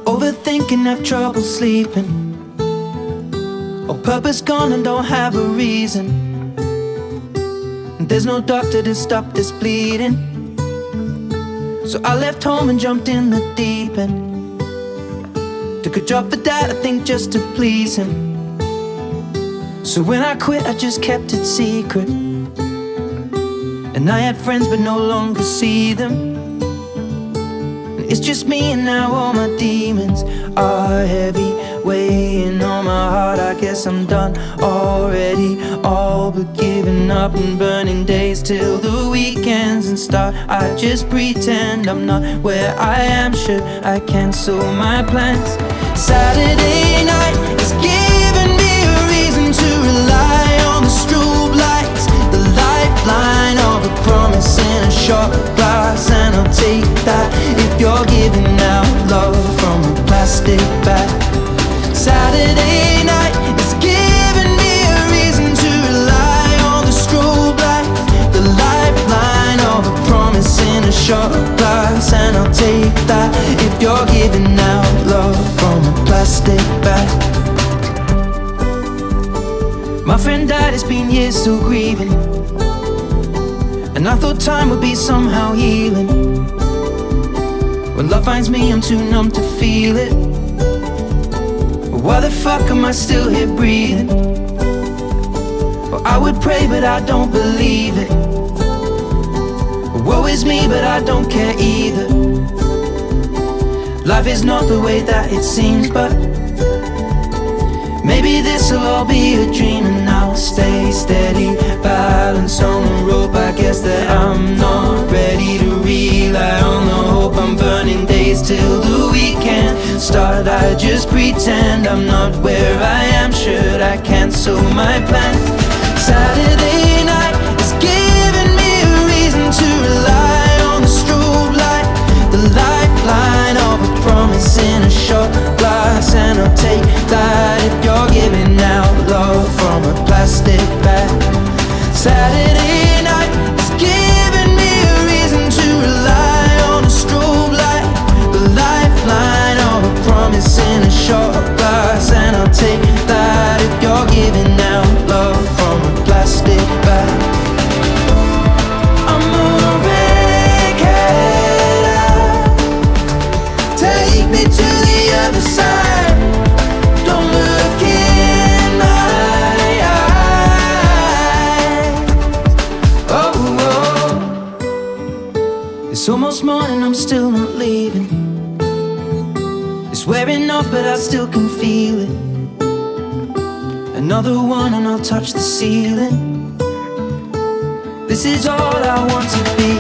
overthinking, have trouble sleeping. All purpose gone and don't have a reason. And there's no doctor to stop this bleeding. So I left home and jumped in the deep end. Took a job for dad, I think just to please him. So when I quit, I just kept it secret. And I had friends but no longer see them. And it's just me and now all my demons are heavy, weighing on my heart. I guess I'm done already, all but giving up and burning days till the weekends and start. I just pretend I'm not where I am. Should I cancel my plans? Saturday night is giving me a reason to rely on the strobe lights, the lifeline of a promise in a shot glass. And I'll take that if you're giving out love from a plastic bag. Saturday night is giving me a reason to rely on the strobe lights, the lifeline of a promise in a shot glass. And I'll take that if you're giving out love from a plastic bag. My friend died, it's been years still grieving. And I thought time would be somehow healing. When love finds me, I'm too numb to feel it. Why the fuck am I still here breathing? Well, I would pray but I don't believe it. Woe is me but I don't care either. Life is not the way that it seems, but maybe this'll all be a dream. And I'll stay steady, balance on the rope. I guess that I'm not ready to rely on the hope. I'm burning days till the weekend start. I just pretend I'm not where I am. Should I cancel my plans? Saturday night is giving me a reason to rely on the strobe light, the lifeline of a promise in a shot glass. And I'll take that if you're giving out love from a plastic bag. Saturday night is giving me a reason to rely on a strobe light, the lifeline of a promise in a shot glass. And I'll take that if you're giving out love from a plastic bag. I'm a wreckhead, take me to the other side. Don't look in my eyes. Oh, oh. It's almost morning, I'm still not leaving. It's wearing off but I still can feel it. Another one and I'll touch the ceiling. This is all I want to be.